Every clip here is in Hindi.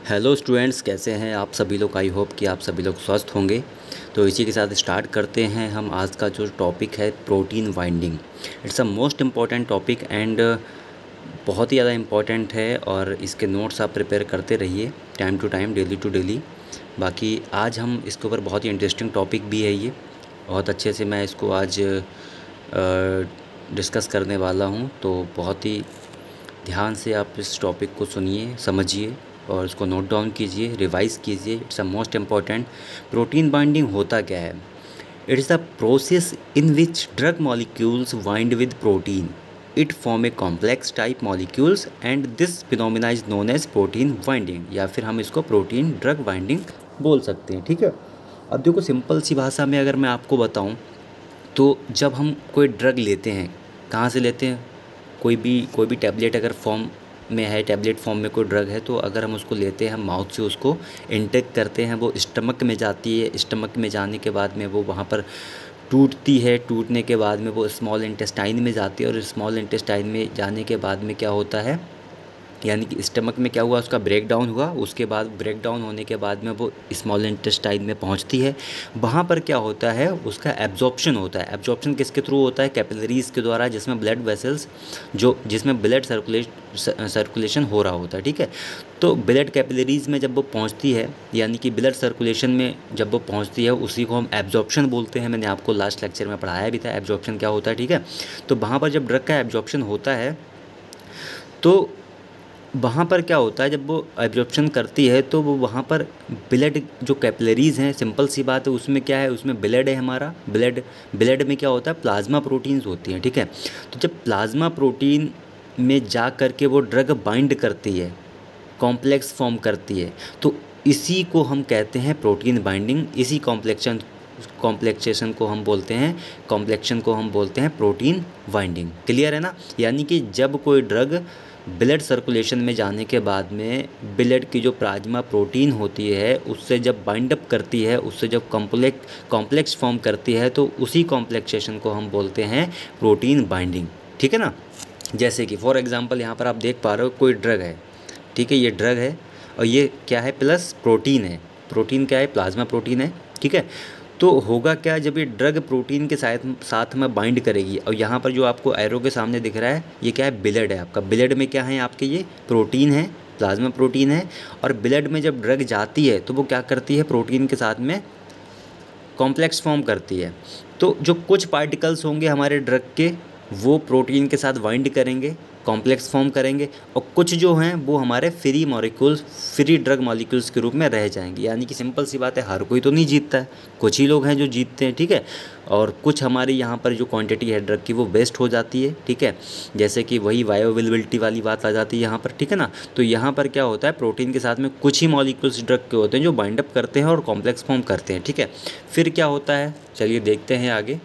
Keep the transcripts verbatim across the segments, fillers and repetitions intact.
हेलो स्टूडेंट्स, कैसे हैं आप सभी लोग। आई होप कि आप सभी लोग स्वस्थ होंगे। तो इसी के साथ स्टार्ट करते हैं हम आज का जो टॉपिक है protein binding. It's a most important topic and बहुत ही ज़्यादा इम्पॉर्टेंट है और इसके नोट्स आप प्रिपेयर करते रहिए time to time, daily to daily. बाकी आज हम इसके ऊपर बहुत ही इंटरेस्टिंग टॉपिक भी है, ये बहुत अच्छे से मैं इसको आज डिस्कस करने वाला हूँ। तो बहुत ही ध्यान से आप इस टॉपिक को सुनिए, समझिए और उसको नोट डाउन कीजिए, रिवाइज़ कीजिए। It's a most important. Protein binding होता क्या है? It is the process in which drug molecules bind with protein. It form a complex type molecules and this phenomena is known as protein binding, या फिर हम इसको प्रोटीन ड्रग बाइंडिंग बोल सकते हैं। ठीक है, अब देखो सिंपल सी भाषा में अगर मैं आपको बताऊं तो जब हम कोई ड्रग लेते हैं, कहाँ से लेते हैं? कोई भी कोई भी टैबलेट अगर फॉर्म में है, टैबलेट फॉर्म में कोई ड्रग है, तो अगर हम उसको लेते हैं, हम माउथ से उसको इंटेक करते हैं, वो स्टमक में जाती है। स्टमक में जाने के बाद में वो वहाँ पर टूटती है। टूटने के बाद में वो स्मॉल इंटेस्टाइन में जाती है और स्मॉल इंटेस्टाइन में जाने के बाद में क्या होता है, यानी कि स्टमक में क्या हुआ, उसका ब्रेक डाउन हुआ। उसके बाद ब्रेक डाउन होने के बाद में वो स्मॉल इंटेस्टाइन में पहुंचती है। वहाँ पर क्या होता है, उसका एब्जॉर्प्शन होता है। एब्जॉर्प्शन किसके थ्रू होता है? कैपिलरीज़ के द्वारा, जिसमें ब्लड वेसल्स जो जिसमें ब्लड सर्कुलेशन सर्कुलेशन हो रहा होता है। ठीक है, तो ब्लड कैपिलरीज़ में जब वो पहुँचती है, यानी कि ब्लड सर्कुलेशन में जब वो पहुँचती है, उसी को हम एब्जॉर्प्शन बोलते हैं। मैंने आपको लास्ट लेक्चर में पढ़ाया भी था एब्जॉर्प्शन क्या होता है। ठीक है, तो वहाँ पर जब ड्रग का एब्जॉर्प्शन होता है तो वहाँ पर क्या होता है, जब वो एब्जॉर्प्शन करती है तो वो वहाँ पर ब्लड जो कैपिलरीज़ हैं, सिंपल सी बात है, उसमें क्या है, उसमें ब्लड है हमारा। ब्लड ब्लड में क्या होता है, प्लाज्मा प्रोटीन्स होती हैं। ठीक है, तो जब प्लाज्मा प्रोटीन में जा कर के वो ड्रग बाइंड करती है, कॉम्प्लेक्स फॉर्म करती है, तो इसी को हम कहते हैं प्रोटीन बाइंडिंग। इसी कॉम्प्लेक्शन कॉम्प्लेक्सेशन को हम बोलते हैं कॉम्प्लेक्शन को हम बोलते हैं प्रोटीन बाइंडिंग। क्लियर है ना? यानी कि जब कोई ड्रग ब्लड सर्कुलेशन में जाने के बाद में ब्लड की जो प्लाज्मा प्रोटीन होती है उससे जब बाइंड अप करती है, उससे जब कॉम्प्लेक्स कॉम्प्लेक्स फॉर्म करती है, तो उसी कॉम्प्लेक्सेशन को हम बोलते हैं प्रोटीन बाइंडिंग। ठीक है ना? जैसे कि फॉर एग्जांपल यहाँ पर आप देख पा रहे हो कोई ड्रग है। ठीक है, ये ड्रग है और ये क्या है, प्लस प्रोटीन है। प्रोटीन क्या है? प्लाज्मा प्रोटीन है। ठीक है, तो होगा क्या, जब ये ड्रग प्रोटीन के साथ साथ में बाइंड करेगी, और यहाँ पर जो आपको एरो के सामने दिख रहा है, ये क्या है, ब्लड है आपका। ब्लड में क्या है आपके, ये प्रोटीन है, प्लाज्मा प्रोटीन है। और ब्लड में जब ड्रग जाती है तो वो क्या करती है, प्रोटीन के साथ में कॉम्प्लेक्स फॉर्म करती है। तो जो कुछ पार्टिकल्स होंगे हमारे ड्रग के, वो प्रोटीन के साथ बाइंड करेंगे, कॉम्प्लेक्स फॉर्म करेंगे, और कुछ जो हैं वो हमारे free molecules free drug molecules के रूप में रह जाएंगे। यानी कि सिंपल सी बात है, हर कोई तो नहीं जीतता है, कुछ ही लोग हैं जो जीतते हैं। ठीक है, और कुछ हमारे यहाँ पर जो क्वांटिटी है ड्रग की वो वेस्ट हो जाती है। ठीक है, जैसे कि वही बायोअवेलेबिलिटी वाली बात आ जाती है यहाँ पर। ठीक है ना? तो यहाँ पर क्या होता है, प्रोटीन के साथ में कुछ ही मॉलिक्यूल्स ड्रग के होते हैं जो बाइंड अप करते हैं और कॉम्प्लेक्स फॉर्म करते हैं। ठीक है, फिर क्या होता है, चलिए देखते हैं आगे।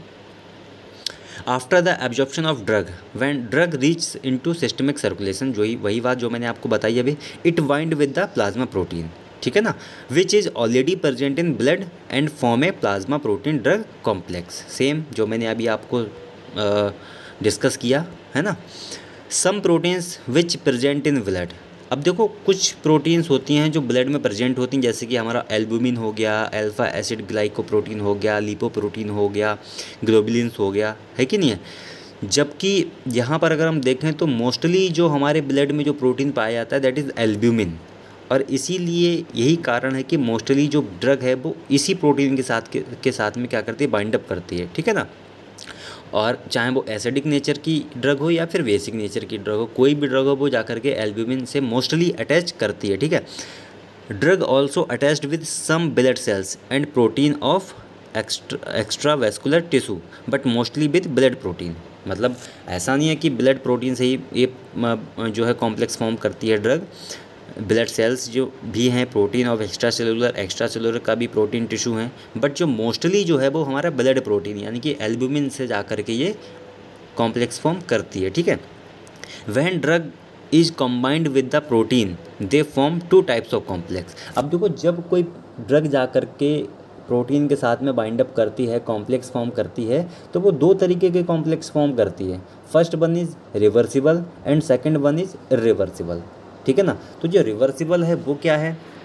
After the absorption of drug, when drug reach into systemic circulation, जो ही वही बात जो मैंने आपको बताई अभी, it bind with the plasma protein. ठीक है ना, which is already present in blood and form a plasma protein drug complex. Same जो मैंने अभी आपको डिस्कस किया है ना। Some proteins which present in blood. अब देखो कुछ प्रोटीन्स होती हैं जो ब्लड में प्रेजेंट होती हैं, जैसे कि हमारा एल्बुमिन हो गया, अल्फा एसिड ग्लाइकोप्रोटीन हो गया, लिपोप्रोटीन हो गया, ग्लोबुलिन्स हो गया, है कि नहीं है। जबकि यहाँ पर अगर हम देखें तो मोस्टली जो हमारे ब्लड में जो प्रोटीन पाया जाता है दैट इज़ एल्ब्यूमिन, और इसीलिए यही कारण है कि मोस्टली जो ड्रग है वो इसी प्रोटीन के साथ के, के साथ में क्या करती है, बाइंड अप करती है। ठीक है ना, और चाहे वो एसिडिक नेचर की ड्रग हो या फिर बेसिक नेचर की ड्रग हो, कोई भी ड्रग हो वो जा करके एल्ब्यूमिन से मोस्टली अटैच करती है। ठीक है, drug also attached with some blood cells and protein of extra extra vascular tissue but mostly with blood protein. मतलब ऐसा नहीं है कि ब्लड प्रोटीन से ही ये जो है कॉम्प्लेक्स फॉर्म करती है ड्रग। ब्लड सेल्स जो भी हैं, protein of extra cellular extra cellular का भी प्रोटीन टिश्यू हैं, बट जो मोस्टली जो है वो हमारा ब्लड प्रोटीन यानी कि एल्ब्यूमिन से जा कर के ये कॉम्प्लेक्स फॉर्म करती है। ठीक है, when drug is combined with the protein they form two types of complex. अब देखो जब कोई ड्रग जा कर के प्रोटीन के साथ में बाइंड अप करती है, कॉम्प्लेक्स फॉर्म करती है, तो वो दो तरीके के कॉम्प्लेक्स फॉर्म करती है। First one is reversible and second one is irreversible. ठीक है ना, तो जो रिवर्सिबल है वो क्या है,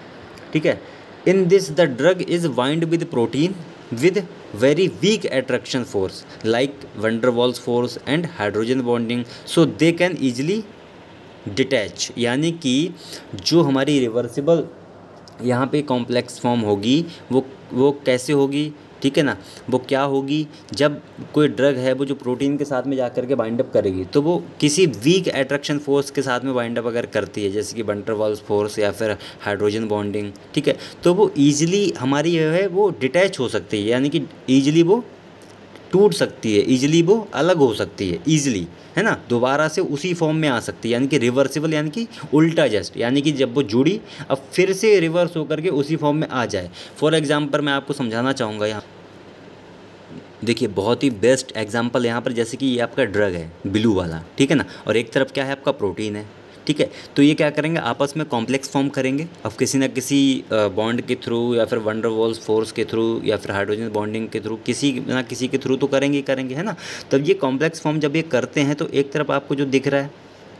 ठीक है। In this the drug is bind with protein with very weak attraction force like van der Waals force and hydrogen bonding so they can easily detach. यानी कि जो हमारी रिवर्सिबल यहाँ पे कॉम्प्लेक्स फॉर्म होगी वो वो कैसे होगी, ठीक है ना, वो क्या होगी, जब कोई ड्रग है वो जो प्रोटीन के साथ में जा कर के बाइंड अप करेगी तो वो किसी वीक अट्रैक्शन फोर्स के साथ में बाइंड अप अगर करती है, जैसे कि वंडरवॉल्स फोर्स या फिर हाइड्रोजन बॉन्डिंग, ठीक है, तो वो ईजिली हमारी जो है वो डिटैच हो सकती है, यानी कि ईजिली वो टूट सकती है, ईजिली वो अलग हो सकती है, ईजिली, है ना, दोबारा से उसी फॉर्म में आ सकती है, यानी कि रिवर्सिबल, यानी कि उल्टा जस्ट, यानी कि जब वो जुड़ी अब फिर से रिवर्स होकर के उसी फॉर्म में आ जाए। फॉर एग्जांपल मैं आपको समझाना चाहूँगा यहाँ, देखिए बहुत ही बेस्ट एग्जांपल यहाँ पर, जैसे कि ये आपका ड्रग है ब्लू वाला, ठीक है ना, और एक तरफ क्या है आपका प्रोटीन है, ठीक है, तो ये क्या करेंगे आपस में कॉम्प्लेक्स फॉर्म करेंगे, अब किसी ना किसी बॉन्ड के थ्रू या फिर वंडरवॉल्स फोर्स के थ्रू या फिर हाइड्रोजन बॉन्डिंग के थ्रू, किसी ना किसी के थ्रू तो करेंगे ही करेंगे, है ना। तब ये कॉम्प्लेक्स फॉर्म जब ये करते हैं तो एक तरफ आपको जो दिख रहा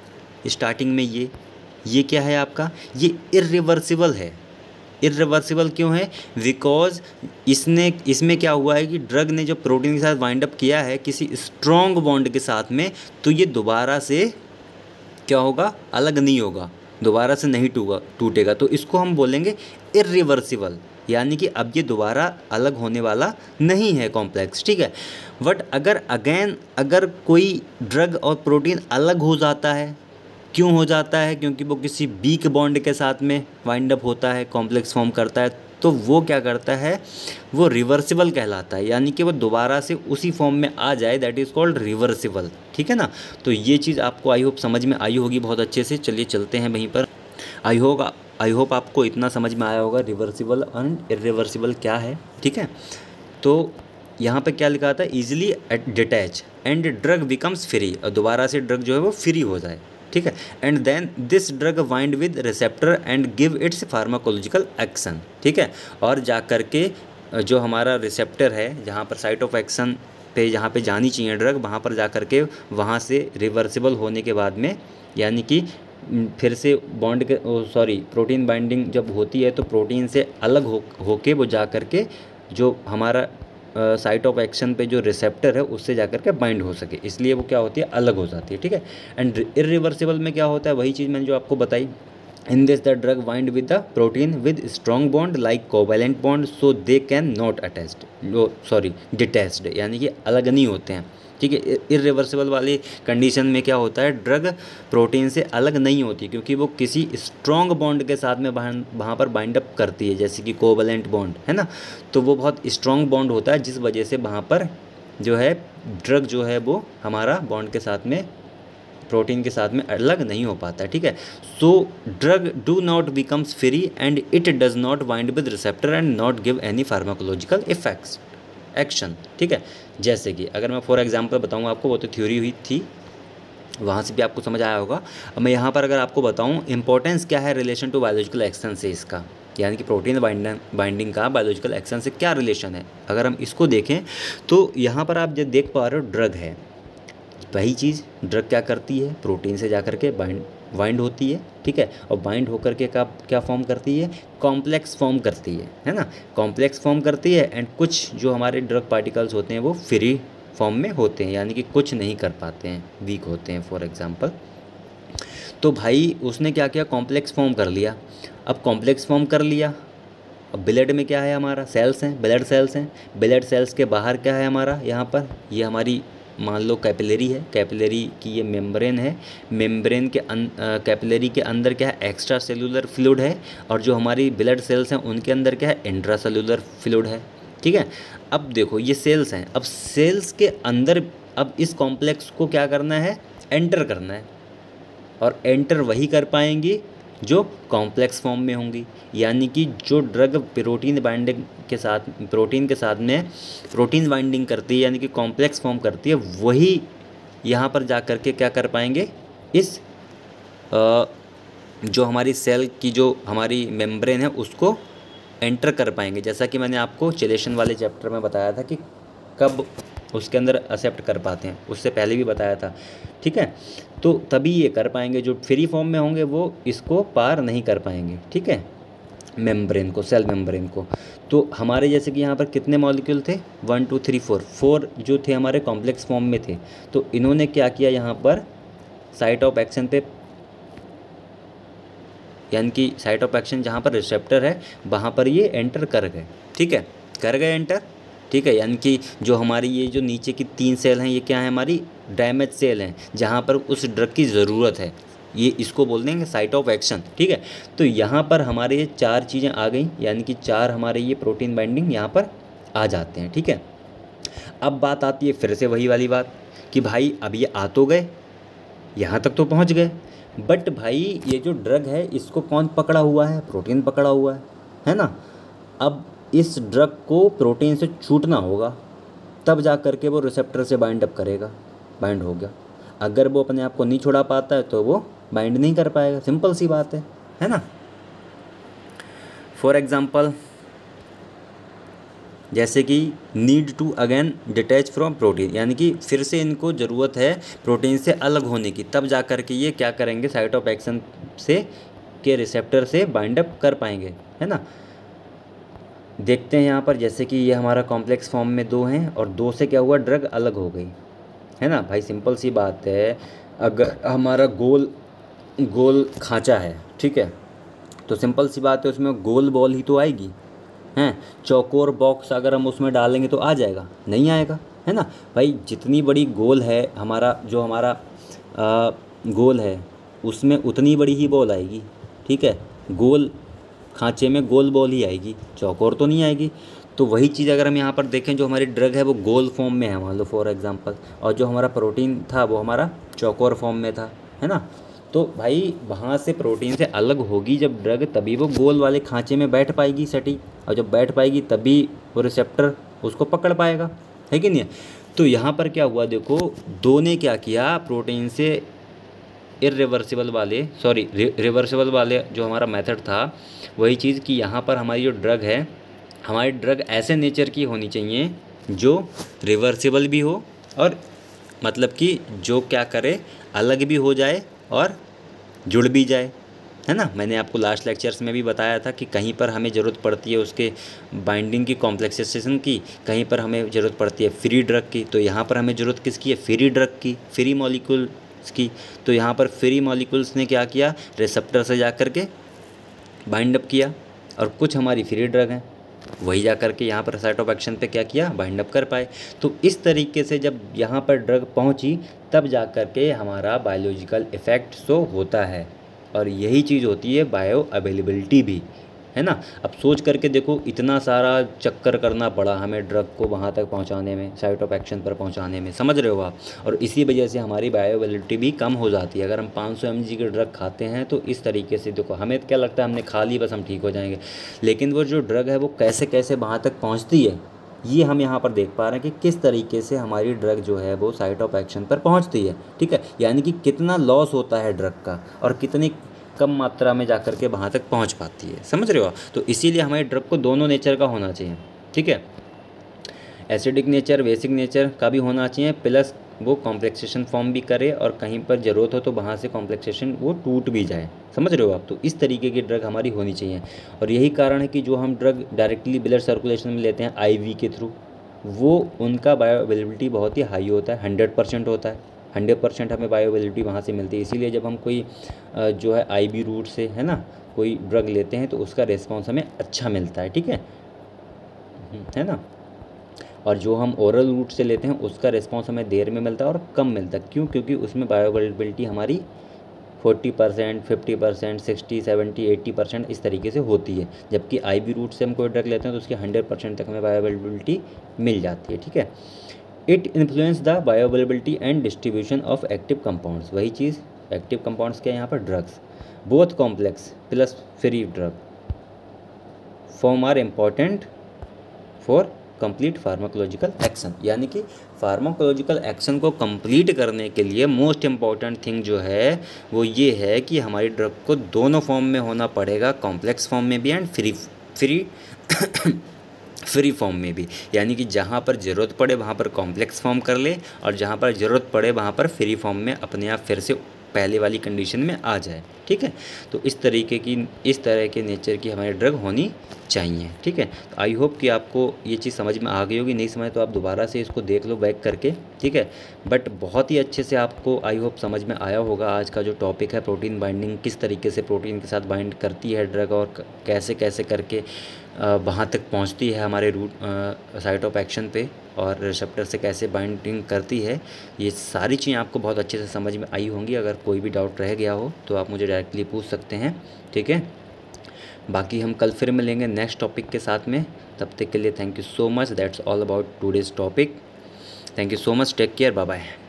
है स्टार्टिंग में ये ये क्या है आपका, ये इर्रिवर्सिबल है। इर्रिवर्सिबल क्यों है, बिकॉज इसने इसमें क्या हुआ है कि ड्रग ने जो प्रोटीन के साथ वाइंड अप किया है किसी स्ट्रॉन्ग बॉन्ड के साथ में, तो ये दोबारा से क्या होगा, अलग नहीं होगा, दोबारा से नहीं टूगा टूटेगा, तो इसको हम बोलेंगे इर्रिवर्सिबल, यानी कि अब ये दोबारा अलग होने वाला नहीं है कॉम्प्लेक्स, ठीक है। बट अगर अगेन अगर कोई ड्रग और प्रोटीन अलग हो जाता है, क्यों हो जाता है, क्योंकि वो किसी वीक बॉन्ड के साथ में वाइंड अप होता है, कॉम्प्लेक्स फॉर्म करता है, तो वो क्या करता है, वो रिवर्सिबल कहलाता है, यानी कि वो दोबारा से उसी फॉर्म में आ जाए, दैट इज़ कॉल्ड रिवर्सिबल, ठीक है ना। तो ये चीज़ आपको आई होप समझ में आई होगी बहुत अच्छे से। चलिए चलते हैं वहीं पर। आई होप आई होप आपको इतना समझ में आया होगा रिवर्सिबल एंड इर्रिवर्सिबल क्या है, ठीक है। तो यहाँ पे क्या लिखा था, easily detach and drug becomes free, और दोबारा से ड्रग जो है वो फ्री हो जाए, ठीक है। And then this drug bind with receptor and give its pharmacological action, ठीक है, और जा कर के जो हमारा रिसेप्टर है, जहाँ पर साइट ऑफ एक्शन पे जहाँ पे जानी चाहिए ड्रग, वहाँ पर जा कर के वहाँ से रिवर्सिबल होने के बाद में, यानी कि फिर से बॉन्ड के सॉरी प्रोटीन बाइंडिंग जब होती है तो प्रोटीन से अलग हो होके वो जा कर के जो हमारा साइट ऑफ एक्शन पे जो रिसेप्टर है उससे जाकर के बाइंड हो सके, इसलिए वो क्या होती है, अलग हो जाती है, ठीक है। एंड इर्रिवर्सिबल में क्या होता है, वही चीज़ मैंने जो आपको बताई, in this the drug bind with the protein with strong bond like covalent bond so they can not attached sorry detached, यानी कि अलग नहीं होते हैं, ठीक है। इर्रिवर्सिबल वाली कंडीशन में क्या होता है, ड्रग प्रोटीन से अलग नहीं होती क्योंकि वो किसी स्ट्रॉन्ग बॉन्ड के साथ में वहाँ पर बाइंड अप करती है, जैसे कि कोवैलेंट बॉन्ड है ना, तो वो बहुत स्ट्रॉन्ग बॉन्ड होता है, जिस वजह से वहाँ पर जो है ड्रग जो है वो हमारा बॉन्ड के साथ में प्रोटीन के साथ में अलग नहीं हो पाता है, ठीक है। So drug do not becomes free and it does not bind with receptor and not give any pharmacological effects action, ठीक है। जैसे कि अगर मैं फॉर एग्जांपल बताऊँ आपको, वो तो थ्योरी हुई थी, वहाँ से भी आपको समझ आया होगा। अब मैं यहाँ पर अगर आपको बताऊँ इंपॉर्टेंस क्या है रिलेशन टू बायोलॉजिकल एक्शन से इसका, यानी कि प्रोटीन बाइंडिंग बाइंडिंग का बायोलॉजिकल एक्शन से क्या रिलेशन है, अगर हम इसको देखें तो यहाँ पर आप जो देख पा रहे हो ड्रग है, वही चीज़ ड्रग क्या करती है, प्रोटीन से जा कर के बाइंड बाइंड होती है, ठीक है, और बाइंड होकर के क्या क्या फॉर्म करती है, कॉम्प्लेक्स फॉर्म करती है, है ना, कॉम्प्लेक्स फॉर्म करती है। एंड कुछ जो हमारे ड्रग पार्टिकल्स होते हैं वो फ्री फॉर्म में होते हैं, यानी कि कुछ नहीं कर पाते हैं, वीक होते हैं फॉर एग्जांपल। तो भाई उसने क्या किया, कॉम्प्लेक्स फॉर्म कर लिया। अब कॉम्प्लेक्स फॉर्म कर लिया, अब ब्लड में क्या है हमारा, सेल्स हैं, ब्लड सेल्स हैं, ब्लड सेल्स के बाहर क्या है हमारा, यहाँ पर ये हमारी मान लो कैपिलरी है, कैपिलरी की ये मेम्ब्रेन है, मेम्ब्रेन के अं कैपिलरी के अंदर क्या है, एक्स्ट्रा सेलुलर फ्लूइड है, और जो हमारी ब्लड सेल्स हैं उनके अंदर क्या है, इंट्रा सेलुलर फ्लूइड है, ठीक है। अब देखो ये सेल्स हैं, अब सेल्स के अंदर अब इस कॉम्प्लेक्स को क्या करना है, एंटर करना है, और एंटर वही कर पाएंगी जो कॉम्प्लेक्स फॉर्म में होंगी, यानी कि जो ड्रग प्रोटीन बाइंडिंग के साथ प्रोटीन के साथ में प्रोटीन बाइंडिंग करती है, यानी कि कॉम्प्लेक्स फॉर्म करती है, वही यहाँ पर जा कर के क्या कर पाएंगे, इस आ, जो हमारी सेल की जो हमारी मेम्ब्रेन है उसको एंटर कर पाएंगे। जैसा कि मैंने आपको चिलेशन वाले चैप्टर में बताया था कि कब उसके अंदर एक्सेप्ट कर पाते हैं, उससे पहले भी बताया था, ठीक है। तो तभी ये कर पाएंगे, जो फ्री फॉर्म में होंगे वो इसको पार नहीं कर पाएंगे, ठीक है। मेम्ब्रेन को, सेल मेम्ब्रेन को। तो हमारे जैसे कि यहाँ पर कितने मॉलिक्यूल थे, one two three four, four जो थे हमारे कॉम्प्लेक्स फॉर्म में थे। तो इन्होंने क्या किया यहाँ पर साइट ऑफ एक्शन पे, यानी कि साइट ऑफ एक्शन जहाँ पर रिसेप्टर है वहाँ पर ये एंटर कर गए, ठीक है, कर गए एंटर, ठीक है। यानी कि जो हमारी ये जो नीचे की तीन सेल हैं ये क्या है, हमारी डैमेज सेल हैं जहाँ पर उस ड्रग की ज़रूरत है, ये इसको बोल देंगे साइट ऑफ एक्शन, ठीक है। तो यहाँ पर हमारे ये चार चीज़ें आ गई, यानी कि चार हमारे ये प्रोटीन बाइंडिंग यहाँ पर आ जाते हैं, ठीक है। अब बात आती है फिर से वही वाली बात कि भाई अब ये आ तो गए, यहाँ तक तो पहुँच गए, बट भाई ये जो ड्रग है इसको कौन पकड़ा हुआ है, प्रोटीन पकड़ा हुआ है, है ना। अब इस ड्रग को प्रोटीन से छूटना होगा, तब जा कर के वो रिसेप्टर से बाइंड अप करेगा, बाइंड हो गया। अगर वो अपने आप को नहीं छुड़ा पाता है तो वो बाइंड नहीं कर पाएगा, सिंपल सी बात है, है ना। फॉर एग्ज़ाम्पल जैसे कि need to again detach from protein, यानी कि फिर से इनको ज़रूरत है प्रोटीन से अलग होने की, तब जा कर के ये क्या करेंगे, साइट ऑफ एक्शन से के रिसेप्टर से बाइंड अप कर पाएंगे, है ना। देखते हैं यहाँ पर जैसे कि ये हमारा कॉम्प्लेक्स फॉर्म में दो हैं और दो से क्या हुआ, ड्रग अलग हो गई, है ना। भाई सिंपल सी बात है, अगर हमारा गोल गोल खांचा है, ठीक है, तो सिंपल सी बात है उसमें गोल बॉल ही तो आएगी, हैं। चौकोर बॉक्स अगर हम उसमें डालेंगे तो आ जाएगा, नहीं आएगा, है ना। भाई जितनी बड़ी गोल है हमारा, जो हमारा आ, गोल है उसमें उतनी बड़ी ही बॉल आएगी, ठीक है। गोल खांचे में गोल बॉल ही आएगी, चौकोर तो नहीं आएगी। तो वही चीज़ अगर हम यहाँ पर देखें, जो हमारी ड्रग है वो गोल फॉर्म में है मान लो फॉर एग्जांपल, और जो हमारा प्रोटीन था वो हमारा चौकोर फॉर्म में था, है ना। तो भाई वहाँ से प्रोटीन से अलग होगी जब ड्रग, तभी वो गोल वाले खांचे में बैठ पाएगी सटीक, और जब बैठ पाएगी तभी वो रिसेप्टर उसको पकड़ पाएगा, है कि नहीं। तो यहाँ पर क्या हुआ, देखो दो ने क्या किया, प्रोटीन से इरिवर्सिबल वाले सॉरी रिवर्सिबल वाले जो हमारा मेथड था वही चीज़ कि यहाँ पर हमारी जो ड्रग है, हमारी ड्रग ऐसे नेचर की होनी चाहिए जो रिवर्सिबल भी हो, और मतलब कि जो क्या करे, अलग भी हो जाए और जुड़ भी जाए, है ना। मैंने आपको लास्ट लेक्चर्स में भी बताया था कि कहीं पर हमें ज़रूरत पड़ती है उसके बाइंडिंग की, कॉम्प्लेक्सेशन की, कहीं पर हमें ज़रूरत पड़ती है फ्री ड्रग की। तो यहाँ पर हमें ज़रूरत किसकी है, फ्री ड्रग की, फ्री मॉलिक्यूल्स की। तो यहाँ पर फ्री मॉलिक्यूल्स ने क्या किया, रिसेप्टर से जा कर के बाइंड अप किया, और कुछ हमारी फ्री ड्रग हैं वही जा कर के यहाँ पर साइट ऑफ एक्शन पे क्या किया, बाइंड अप कर पाए। तो इस तरीके से जब यहाँ पर ड्रग पहुँची तब जा कर के हमारा बायोलॉजिकल इफ़ेक्ट शो होता है, और यही चीज़ होती है बायो अवेलेबिलिटी भी, है ना। अब सोच करके देखो, इतना सारा चक्कर करना पड़ा हमें ड्रग को वहाँ तक पहुँचाने में, साइट ऑफ एक्शन पर पहुँचाने में, समझ रहे हो आप। और इसी वजह से हमारी बायो अवेलेबिलिटी भी कम हो जाती है। अगर हम पाँच सौ एम जी की ड्रग खाते हैं तो इस तरीके से देखो, हमें क्या लगता है हमने खा ली बस हम ठीक हो जाएंगे, लेकिन वो जो ड्रग है वो कैसे कैसे वहाँ तक पहुँचती है, ये हम यहाँ पर देख पा रहे हैं कि किस तरीके से हमारी ड्रग जो है वो साइट ऑफ एक्शन पर पहुँचती है, ठीक है। यानी कि कितना लॉस होता है ड्रग का और कितनी कम मात्रा में जाकर के वहाँ तक पहुँच पाती है, समझ रहे हो। तो इसीलिए हमारी ड्रग को दोनों नेचर का होना चाहिए, ठीक है। एसिडिक नेचर, बेसिक नेचर का भी होना चाहिए, प्लस वो कॉम्प्लेक्सेशन फॉर्म भी करे, और कहीं पर ज़रूरत हो तो वहाँ से कॉम्प्लेक्सेशन वो टूट भी जाए, समझ रहे हो आप। तो इस तरीके की ड्रग हमारी होनी चाहिए, और यही कारण है कि जो हम ड्रग डायरेक्टली ब्लड सर्कुलेशन में लेते हैं आईवी के थ्रू, वो उनका बायो अवेलेबिलिटी बहुत ही हाई होता है, हंड्रेड परसेंट होता है, हंड्रेड परसेंट हमें बायो अवेलेबिलिटी वहाँ से मिलती है। इसीलिए जब हम कोई जो है आईवी रूट से, है ना, कोई ड्रग लेते हैं तो उसका रिस्पॉन्स हमें अच्छा मिलता है, ठीक है, है ना। और जो हम ओरल रूट से लेते हैं उसका रिस्पॉन्स हमें देर में मिलता है और कम मिलता है, क्यों, क्योंकि उसमें बायो अवेलेबिलिटी हमारी forty percent, fifty percent, sixty, seventy, eighty percent इस तरीके से होती है। जबकि आईवी रूट से हम कोई ड्रग लेते हैं तो उसकी हंड्रेड परसेंट तक हमें बायो अवेलेबिलिटी मिल जाती है, ठीक है। It influence the bioavailability and distribution of active compounds, वही चीज़ एक्टिव कंपाउंड्स क्या है यहाँ पर, drugs, both complex plus free drug form are important for complete pharmacological action. यानी कि फार्माकोलॉजिकल एक्शन को कंप्लीट करने के लिए मोस्ट इम्पॉर्टेंट थिंग जो है वो ये है कि हमारी ड्रग को दोनों फॉर्म में होना पड़ेगा, कॉम्प्लेक्स फॉर्म में भी and free free free form में भी। यानी कि जहाँ पर ज़रूरत पड़े वहाँ पर कॉम्प्लेक्स फॉर्म कर ले, और जहाँ पर ज़रूरत पड़े वहाँ पर फ्री फॉर्म में अपने आप फिर से पहले वाली कंडीशन में आ जाए, ठीक है। तो इस तरीके की इस तरह के नेचर की हमारी ड्रग होनी चाहिए, ठीक है। तो आई होप कि आपको ये चीज़ समझ में आ गई होगी, नहीं समझ तो आप दोबारा से इसको देख लो बैक करके, ठीक है। बट बहुत ही अच्छे से आपको आई होप समझ में आया होगा आज का जो टॉपिक है प्रोटीन बाइंडिंग, किस तरीके से प्रोटीन के साथ बाइंड करती है ड्रग और कैसे कैसे करके वहाँ तक पहुँचती है हमारे रूट साइट ऑफ एक्शन पे और रिसेप्टर से कैसे बाइंडिंग करती है। ये सारी चीज़ें आपको बहुत अच्छे से समझ में आई होंगी। अगर कोई भी डाउट रह गया हो तो आप मुझे डायरेक्टली पूछ सकते हैं, ठीक है। बाकी हम कल फिर मिलेंगे नेक्स्ट टॉपिक के साथ में। तब तक के लिए thank you so much. That's all about today's topic. Thank you so much. Take care. Bye bye.